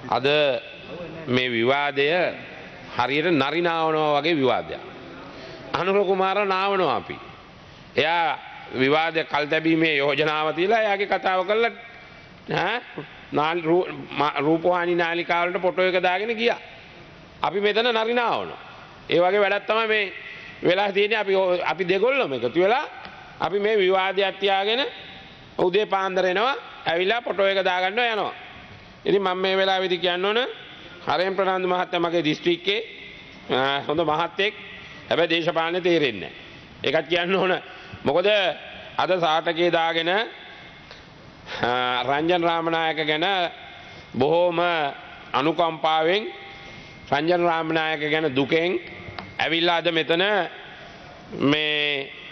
අද මේ විවාදය හරියට නරි නාවනවා වගේ විවාදයක්. අනුර කුමාර නාවනවා අපි. එයා විවාද කල් තැබීමේ යෝජනාව තියලා එයාගේ කතාව කළා රූපවාහිනී නාලිකාවලට ෆොටෝ එක දාගෙන ගියා. අපි මෙතන නරි නාවනවා. ඒ වගේ වැඩක් තමයි මේ වෙලා තියෙන්නේ. අපි දෙගොල්ලම එකතු වෙලා අපි මේ විවාදයක් තියාගෙන උදේ පාන්දර එනවා ඇවිල්ලා ෆොටෝ එක දාගන්නවා යනවා. ඉතින් මම මේ වෙලාවේදී කියන්න ඕන හරෙන් ප්‍රනාන්දු මහත්තයා මගේ දිස්ත්‍රික්කේ හොඳ මහත්තයෙක්. හැබැයි දේශපාලනේ තේරෙන්නේ නැහැ. ඒකත් කියන්න ඕන. මොකද අද සාටකේ දාගෙන රංජන් රාමනායක ගැන බොහෝම අනුකම්පාවෙන් රංජන් රාමනායක ගැන දුකෙන් ඇවිල්ලා අද මෙතන මේ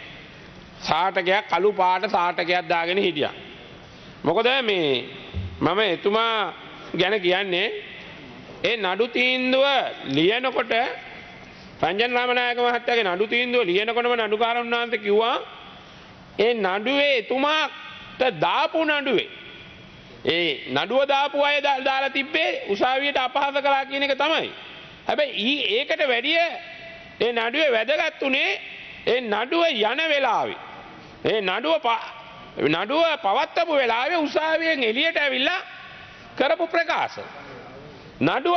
සාටකයක් කළු පාට සාටකයක් දාගෙන හිටියා. මොකද මේ මම එතුමා ගැන කියන්නේ ඒ නඩු තීන්දුව ලියනකොට රංජන් රාමනායක මහත්තයාගේ නඩු තීන්දුව ලියනකොටම නඩුකාරන් වහන්සේ කිව්වා ඒ නඩුවේ එතුමාට දාපු නඩුවේ ඒ නඩුව දාපු අය දාලා තිබ්බේ උසාවියට අපහාස කළා කියන එක තමයි. හැබැයි ඒකට වැඩිය ඒ නඩුවේ වැදගත් උනේ ඒ නඩුව යන වෙලාවේ ඒ නඩුව පවත්වපු වෙලාවේ උසාවියෙන් එළියට ඇවිල්ලා කරපු ප්‍රකාශ. නඩුව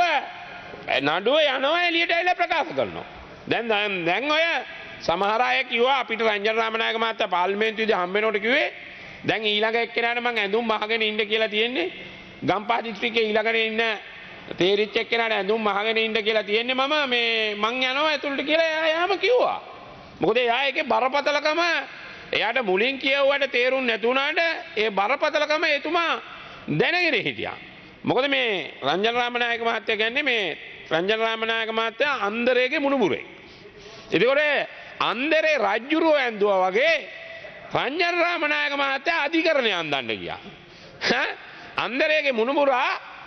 යනවා එළියට ඇවිල්ලා ප්‍රකාශ කරනවා. දැන් ඔය සමහර අය කිව්වා අපිට රංජන් රාමනායක මහත්තයා පාර්ලිමේන්තුවේදී හම්බ වෙනකොට කිව්වේ දැන් ඊළඟ එක්කෙනාට මං ඇඳුම් මහගෙන ඉන්න කියලා තියෙන්නේ. ගම්පහ දිස්ත්‍රික්කයේ ඊළඟට ඉන්න තේරිච්ච එක්කෙනාට ඇඳුම් මහගෙන ඉන්න කියලා තියෙන්නේ මං යනවා ඇතුළට කියලා එයාම කිව්වා. මොකද එයා ඒකේ බරපතලකම එයාට මුලින් කියවුවට තේරුම් නැතුණාට ඒ බරපතලකම එතුමා දැනගෙන හිටියා. මොකද මේ රංජන් රාමනායක මහත්තයා කියන්නේ මේ රංජන් රාමනායක මහත්තයා අන්දරේගේ මුණුබුරේ. ඒකෝර අන්දරේ රජ්ජුරුව ඇඳුවා වගේ රංජන් රාමනායක මහත්තයා අධිකරණය අන්දන්න ගියා. අන්දරේගේ මුණුබුරා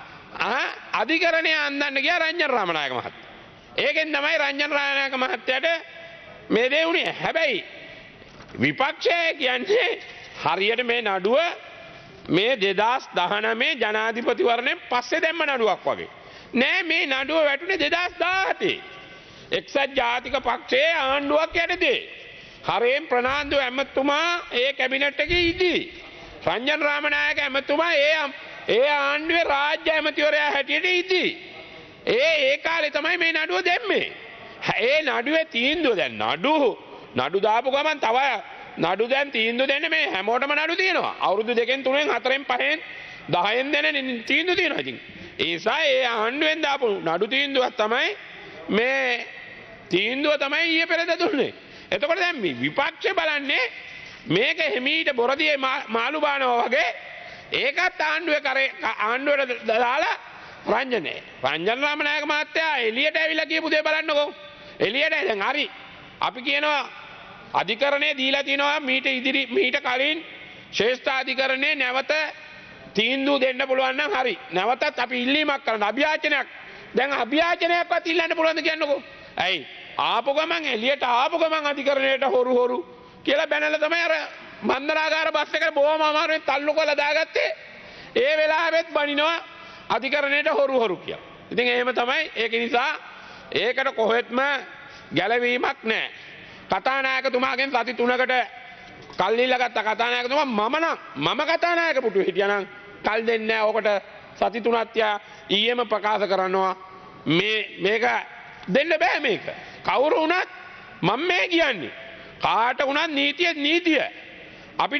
අධිකරණය අන්දන්න ගියා රංජන් රාමනායක මහත්තයා. ඒකෙන් තමයි රංජන් රාමනායක මහත්තයාට මේ දේ උනේ. හැබැයි විපක්ෂය කියන්නේ හරියට මේ නඩුව මේ 2019 ජනාධිපතිවරණයෙන් පස්සේ දැම්ම නඩුවක් වගේ. නෑ මේ නඩුව වැටුනේ 2017. එක්සත් ජාතික පක්ෂයේ ආණ්ඩුවක් යටතේ. හරේම් ප්‍රනාන්දු ඇමතුමා ඒ කැබිනට් එකේ ඉදී. රංජන් රාමනායක ඇමතුමා ඒ ආණ්ඩුවේ රාජ්‍ය ඇමතිවරයා හැටියට ඉදී. ඒ කාලේ තමයි මේ නඩුව දැම්මේ. ඒ නඩුවේ තීන්දුව දැන් නඩු දාපු ගමන් තව නඩු දැන් තීන්දුව දෙන්නේ මේ හැමෝටම නඩු තියෙනවා. අවුරුදු 2න් 3න් 4න් 5න් 10න් දෙන තීන්දුව තියෙනවා. ඉතින් ඒ නිසා ඒ ආණ්ඩුවෙන් දාපු නඩු තීන්දුවක් තමයි මේ තීන්දුව තමයි ඊයේ පෙරේද දුන්නේ. එතකොට දැන් මේ විපක්ෂය බලන්නේ මේක හිමීට බොරදියේ මාළු බානවා වගේ ඒකත් ආණ්ඩුවට දාලා රංජන් රාමනායක මහත්තයා එළියට ඇවිල්ලා කියපු දේ බලන්නකෝ. එළියට දැන් හරි අපි කියනවා අධිකරණය දීලා තිනවා මීට කලින් ශ්‍රේෂ්ඨ අධිකරණයේ නැවත තීන්දුව දෙන්න පුළුවන් නම් හරි. නැවතත් අපි ඉල්ලීමක් කරන අභියාචනයක්. දැන් අභියාචනයක්වත් ඉල්ලන්න පුළුවන්ද කියන්නකෝ. ඇයි ආපු ගමන් එළියට ආපු ගමන් අධිකරණයට හොරු කියලා බැනලා තමයි අර බන්ධනාගාර බස් එකට බොහොම අමාරුවෙන් තල්ලු කරලා දාගත්තේ. ඒ වෙලාවෙත් බනිනවා අධිකරණයට හොරු කියලා. ඉතින් එහෙම තමයි. ඒක නිසා ඒකට කොහෙත්ම ගැලවීමක් නැහැ. කතානායකතුමාගෙන් සති 3කට කල් දීලා ගත්ත කතානායකතුමා මම කතානායක පුටුවේ හිටියානම් කල් දෙන්නේ නැහැ. ඕකට සති 3ක් තියා ඊයේම ප්‍රකාශ කරනවා මේක දෙන්න බෑ මේක. කවුරු වුණත් මම මේ කියන්නේ කාට වුණත් නීතිය අපිට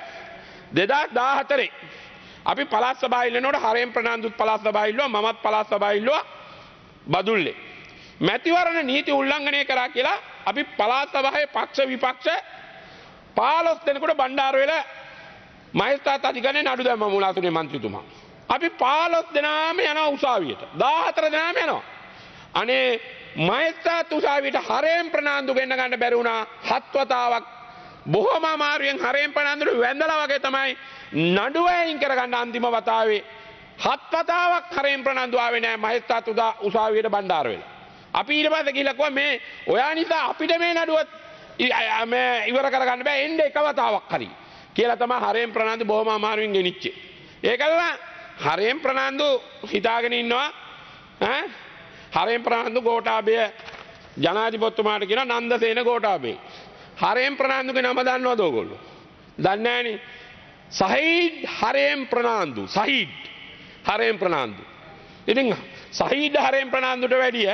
2014 අපි පළාත් සභාව ඉල්ලනකොට හරෙන් ප්‍රනාන්දුත් පළාත් සභාව ඉල්ලුවා මමත් පළාත් සභාව ඉල්ලුවා බදුල්ලේ මැතිවරණ නීති උල්ලංඝනය කරා කියලා අපි පළාත් සභාවේ පක්ෂ විපක්ෂ 15 දෙනෙකුට බණ්ඩාරවැල මහේස්ත්‍රාත් අධිකරණයේ නඩු දැම්ම මුලාතුනේ මන්ත්‍රීතුමා. අපි 15 දෙනාම යනවා උසාවියට. 14 දෙනාම යනවා. අනේ මහේස්ත්‍රාත් උසාවියට හරෙන් ප්‍රනාන්දු ගෙන්න ගන්න බැරි වුණා 7 වතාවක්. බොහොම අමාරුවෙන් හරෙන් ප්‍රනාන්දුට වැඳලා වගේ තමයි නඩුව අයින් කරගන්න අන්තිම වතාවේ 7 වතාවක් හරෙන් ප්‍රනාන්දු ආවේ නැහැ මහේස්ත්‍රාත් උසාවියට බණ්ඩාරවැල. අපි ඊට පස්සේ ගිහලා කිව්වා මේ ඔයා නිසා අපිට මේ නඩුවත් ඉවර කරගන්න බෑ එන්න එක වතාවක් හරි කියලා තමයි හරෙන් ප්‍රනාන්දු බොහොම අමාරුවෙන් ගෙනිච්චේ. ඒකල හරයෙන් ප්‍රනාන්දු හිතාගෙන ඉන්නවා හරයෙන් ප්‍රනාන්දු ගෝඨාභය ජනාධිපතිතුමාට කියන නන්දසේන ගෝඨාභය. හරයෙන් ප්‍රනාන්දුගේ නම දන්නවද ඔයගොල්ලෝ? දන්නේ නැහනේ. සහීඩ් හරයෙන් ප්‍රනාන්දු. සහීඩ් හරයෙන් ප්‍රනාන්දු. ඉතින් සහීඩ් හරයෙන් ප්‍රනාන්දුට වැඩිය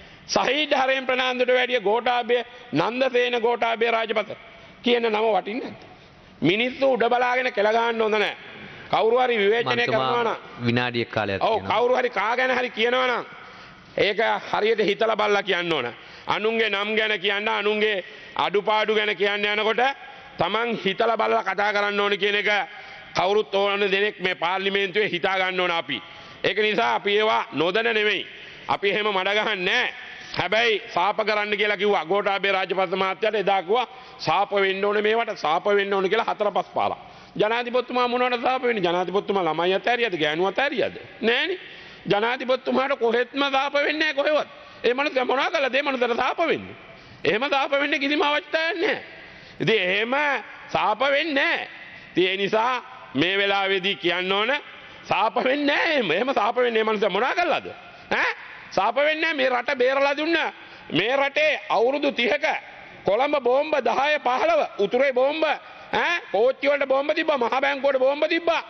ගෝඨාභය නන්දසේන ගෝඨාභය රාජපක්ෂ කියන නම වටින්නේ නැද්ද? මිනිස්සු උඩ බලාගෙන කෙල ගන්න හොඳ නැහැ. කවුරු හරි විවේචනය කරනවා නම් විනාඩියක් කාලයක් තියෙනවා. ඔව් කවුරු හරි කා ගැන හරි කියනවා නම් ඒක හරියට හිතලා බලලා කියන්න ඕන. අනුන්ගේ නම් ගැන කියන්න අනුන්ගේ අඩුපාඩු ගැන කියන්න යනකොට Taman හිතලා බලලා කතා කරන්න ඕන කියන එක කවුරුත් ඕන දෙනෙක් මේ පාර්ලිමේන්තුවේ හිතා ගන්න ඕන අපි. ඒක නිසා අපි ඒවා නොදැන නෙමෙයි. අපි එහෙම මඩ ගහන්නේ නැහැ. හැබැයි සාප කරන්න කියලා කිව්වා. ගෝඨාභය රාජපක්ෂ මහත්තයාට එදා කිව්වා සාප වෙන්න ඕනේ මේවට සාප වෙන්න ඕනේ කියලා 4-5 පාරක්. ජනාධිපතිතුමා මොනවට සාප වෙන්නේ? ජනාධිපතිතුමා ළමයි අතෑරියද? ගෑනු අතෑරියද? නෑනේ. ජනාධිපතිතුමාට කොහෙත්ම සාප වෙන්නේ නැහැ කොහෙවත්. ඒ මනුස්සයා මොනවා කළාද? ඒ මනුස්සයාට සාප වෙන්නේ. එහෙම සාප වෙන්නේ කිසිම අවස්ථාවක් නැහැ. ඉතින් එහෙම සාප වෙන්නේ නැහැ. ඉතින් ඒ නිසා මේ වෙලාවේදී කියන්න ඕන සාප වෙන්නේ නැහැ. එහෙම සාප වෙන්නේ මේ මනුස්සයා මොනවා කළාද? සාප වෙන්නේ මේ රට බේරලා දුන්න මේ රටේ අවුරුදු 30ක කොළඹ බෝම්බ 10 15 උතුරේ බෝම්බ කෝච්චි වලට බෝම්බ තිබ්බා මහ බැංකුවට බෝම්බ තිබ්බා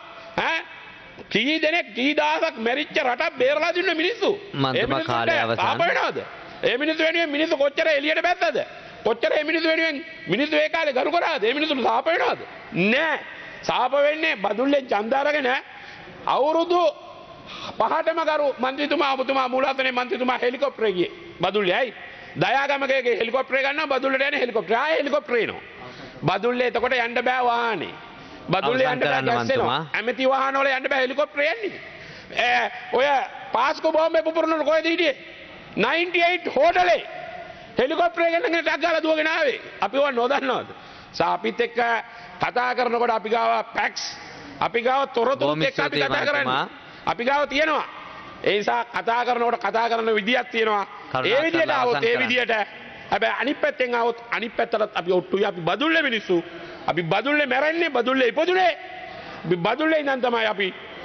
කී දෙනෙක් කී දහසක් මැරිච්ච රටක් බේරලා දුන්න මිනිස්සු මන්දම කාලය අවසන් සාප වෙනවද? ඒ මිනිස්සු වෙනුවෙන් මිනිස්සු කොච්චර එළියට බැස්සද? කොච්චර ඒ මිනිස්සු වෙනුවෙන් මිනිස්සු ඒ කාලේ ගරු කරාද? ඒ මිනිස්සුන්ට සාප වෙනවද? නෑ. සාප වෙන්නේ බදුල්ලෙන් ඡන්ද අරගෙන අවුරුදු 5ටම කරු මන්ත්‍රීතුමා ඔබතුමා මූලාසනේ මන්ත්‍රීතුමා හෙලිකොප්ටරේ ගියේ බදුල්ලේ ඇයි දයාගමගේ හෙලිකොප්ටරේ ගන්නවා බදුල්ලට යන්නේ හෙලිකොප්ටරේ ආයේ හෙලිකොප්ටරේ එනවා බදුල්ලේ එතකොට යන්න බෑ වාහනේ බදුල්ලේ යන්න බෑ ගැස්සෙනවා ඇමති වාහන වල යන්න බෑ හෙලිකොප්ටරේ යන්නේ ඔය පාස්කෝ බෝම්බේ පුපුරන කොහෙද හිටියේ 98 හෝටලේ හෙලිකොප්ටරේ ගෙනගෙන ටක් ගාලා දුවගෙන ආවේ අපි ඕවා නොදන්නවද අපිත් එක්ක කතා කරනකොට අපි ගාව ෆැක්ස් අපි ගාව තොරතුරු එක්ක අපි කතා කරන්නේ අපි ගාව තියෙනවා ඒ නිසා කතා කරනකොට කතා කරන විදියක් තියෙනවා ඒ විදියට આવොත් ඒ විදියට හැබැයි අනිත් පැත්තෙන් આવොත් අනිත් පැත්තට අපි ඔට්ටුයි අපි බදුල්ලේ මිනිස්සු අපි බදුල්ලේ මැරෙන්නේ බදුල්ලේ ඉපදුනේ අපි බදුල්ලේ ඉඳන් තමයි අපි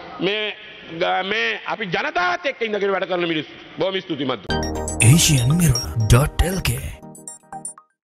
මේ අපි ජනතාවත් එක්ක ඉඳගෙන වැඩ කරන මිනිස්සු බොහොම ස්තුතියි මද්දු asianmirror.lk